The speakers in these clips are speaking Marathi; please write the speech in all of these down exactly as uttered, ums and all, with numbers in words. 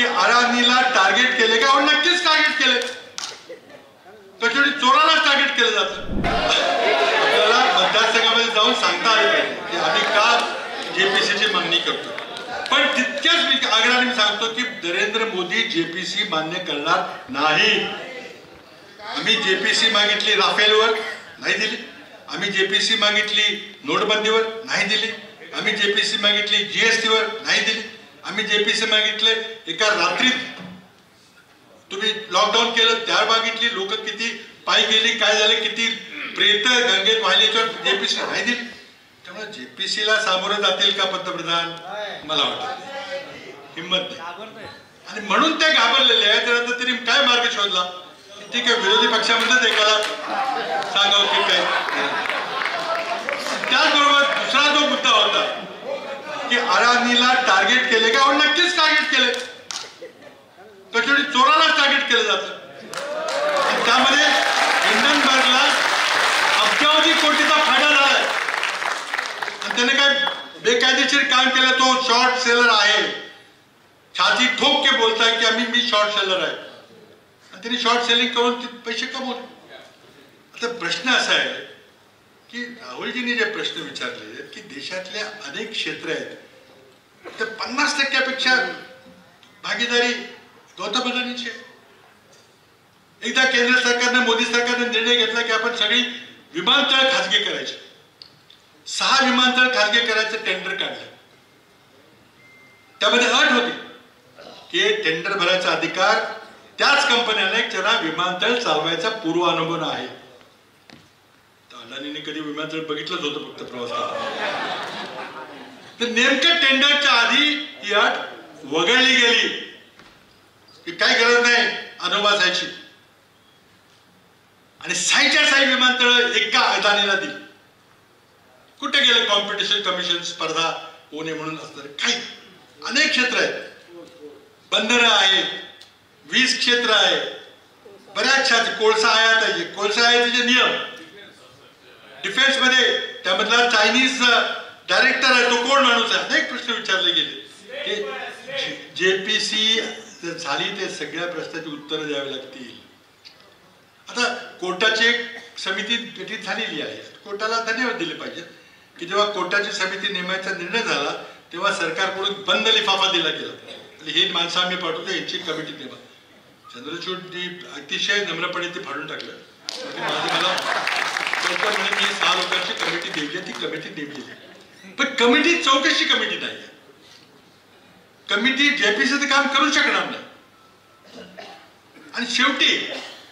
की अडाणीला टार्गेट केले का? नक्कीच टार्गेट केले. त्याच्यामुळे चोरालाच टार्गेट केलं जातं. आपल्याला मतदारसंघामध्ये जाऊन सांगता आले पाहिजे की आम्ही का जेपीसीची मागणी करतो. पण तितक्याच मी आग्रहाने मी सांगतो की नरेंद्र मोदी जेपीसी मान्य करणार नाही. आम्ही जेपीसी मागितली राफेलवर, नाही दिली. आम्ही जेपीसी मागितली नोटबंदीवर, नाही दिली. आम्ही जेपीसी मागितली जीएसटीवर, नाही दिली. आम्ही जेपीसी मागितले एका रात्रीत तुम्ही लॉकडाऊन केलं त्यावर मागितली. लोक किती पायी गेली, काय झाले, किती प्रेत गंगेत वाहिली, जेपीसी नाही दिली. त्यामुळे जेपीसीला सामोरं जातील का पंतप्रधान? मला वाटत हिंमत नाही. आणि म्हणून ते घाबरलेले आहेत. तर तरी काय मार्ग शोधला? ठीक आहे, विरोधी पक्षामध्येच एकाला सांगावं की काय. त्याचबरोबर दुसरा जो मुद्दा होता की अडाणीला टार्गेट केले का? नक्कीच टार्गेट केले. त्याच्यामुळे चोरालाच टार्गेट केलं जातं. त्यामध्ये हिंडनबर्गला अब्जावधी कोटीचा फायदा झालाय आणि त्याने काय बेकायदेशीर काम केलं. तो शॉर्ट सेलर आहे. छाती ठोक के बोलताय की आम्ही मी शॉर्ट सेलर आहे आणि त्यांनी शॉर्ट सेलिंग करून पैसे कमवले. आता प्रश्न असा आहे की राहुलजींनी जे प्रश्न विचारले की देशातल्या अनेक क्षेत्र आहेत तर पन्नास टक्क्यापेक्षा भागीदारी गौतम अदानीची आहे. एकदा केंद्र सरकारने मोदी सरकारने निर्णय घेतला की आपण सगळी विमानतळ खासगी करायची. सहा विमानतळ खासगी करायचं टेंडर काढलं. त्यामध्ये अट होती की टेंडर भरायचा अधिकार त्याच कंपन्याला ज्यांना विमानतळ चालवायचा पूर्व अनुभव आहे. अदानीने कधी विमानतळ बघितलंच होतं फक्त प्रवास करताना. तर नेमकं टेंडरच्या आधी ही अट वगळली गेली की काही गरज नाही अनुभवासायची आणि साईच्या साई विमानतळ एका अदानीला दिली. कुठे गेले कॉम्पिटिशन कमिशन? स्पर्धा होऊ नये म्हणून असणार काही अनेक क्षेत्र आहेत. बंदरं आहेत, वीज क्षेत्र आहे, बऱ्याचशा कोळसा आयात आहे, कोळसा आयातीचे नियम. डिफेन्स मध्ये त्यामधला चायनीज डायरेक्टर आहे तो कोण माणूस आहे? अनेक प्रश्न विचारले गेले की जेपीसी झाली ते सगळ्या प्रश्नाची उत्तरं द्यावी लागतील. आता कोर्टाची एक समिती गठीत झालेली आहे. कोर्टाला धन्यवाद दिले पाहिजेत की जेव्हा कोर्टाची समिती नेमायचा निर्णय झाला तेव्हा सरकारकडून बंद लिफाफा दिला गेला. ही माणसं आम्ही पाठवतो, यांची कमिटी नेमा. चंद्रचूडनी अतिशय नम्रपणे ते फाडून टाकलं. माझं मला म्हणे की सहा लोकांची कमिटी द्यायची आहे, ती कमिटी नेमली आहे. पण कमिटी चौकशी कमिटी नाही आहे. कमिटी जेपीसीचं काम करू शकणार नाही. आणि शेवटी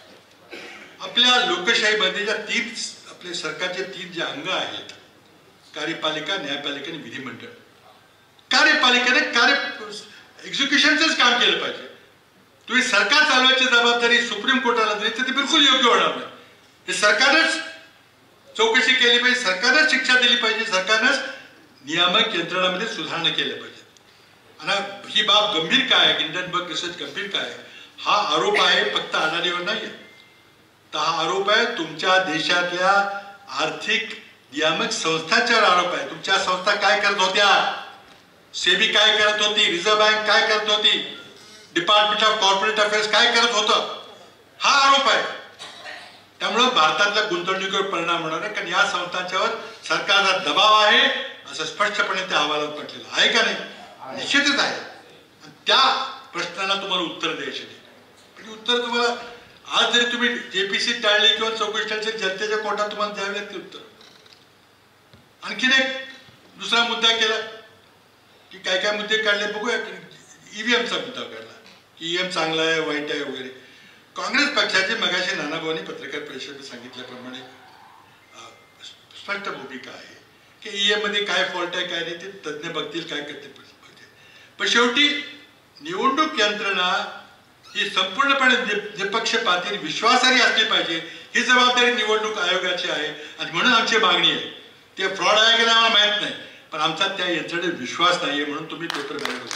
आपल्या लोकशाहीमध्ये ज्या तीन आपले सरकारचे तीन जे अंग आहेत कार्यपालिका, न्यायपालिका आणि विधिमंडळ. कार्यपालिकेने कार्य एक्झिक्युशनचंच काम केलं पाहिजे. तुम्ही सरकार चालवायची जबाबदारी सुप्रीम कोर्टाला दिली तर ती बिलकुल योग्य होणार नाही. हे सरकारच चौकशी केली पाहिजे, सरकारच शिक्षा दिली पाहिजे, सरकारनंच नियामक यंत्रणामध्ये सुधारणा केल्या पाहिजे. आणि ही बाब गंभीर काय आहे, हिंडनबर्ग रिसर्च गंभीर काय आहे? हा आरोप आहे फक्त अडाणीवर नाही आहे, तर हा आरोप आहे तुमच्या देशातल्या आर्थिक नियामक संस्थांच्यावर आरोप आहे. तुमच्या संस्था काय करत होत्या? सेबी काय करत होती? रिझर्व्ह बँक काय करत होती? डिपार्टमेंट ऑफ कॉर्पोरेट अफेअर्स काय करत होतं? हा आरोप आहे. त्यामुळे भारतातल्या गुंतवणुकीवर परिणाम होणार आहे कारण या संस्थांच्यावर सरकारचा दबाव आहे असं स्पष्टपणे त्या अहवालात म्हटलेलं आहे का नाही? निश्चितच आहे. त्या प्रश्नाला तुम्हाला उत्तर द्यायचे नाही. पण उत्तर तुम्हाला आज जरी तुम्ही जेपीसी टाळली किंवा चौकशी टाळली जनतेच्या कोर्टात तुम्हाला द्यावी लागते उत्तर. आणखीन एक दुसरा मुद्दा केला की काय काय मुद्दे काढले बघूया. ईव्हीएमचा मुद्दा काढला की ईव्हीएम चांगला आहे वाईट आहे वगैरे. काँग्रेस पक्षाचे मगाशी नानाभाऊंनी पत्रकार परिषदेत सांगितल्याप्रमाणे स्पष्ट भूमिका आहे की ईव्हीएम मध्ये काय फॉल्ट आहे काय नाही ते तज्ज्ञ बघतील काय करते पाहिजे. पण शेवटी निवडणूक यंत्रणा ही संपूर्णपणे निपक्षपाती विश्वासार्ह असली पाहिजे ही जबाबदारी निवडणूक आयोगाची आहे. आणि म्हणून आमची मागणी आहे ते फ्रॉड आहे की नाही आम्हाला माहित नाही पण आमचा त्या यंत्रणेत विश्वास नाहीये म्हणून तुम्ही पेपर बॅलेट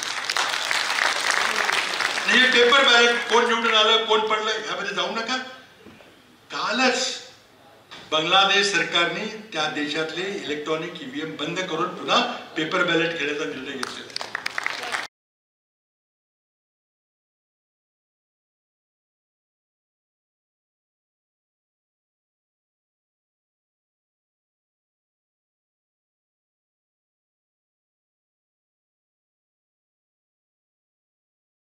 हे पेपर बॅलेट कोण निवडून आलं कोण पडलं ह्यामध्ये जाऊ नका. कालच बांगलादेश सरकारने त्या देशातले इलेक्ट्रॉनिक ईव्हीएम बंद करून पुन्हा पेपर बॅलेट घेण्याचा निर्णय घेतलेला.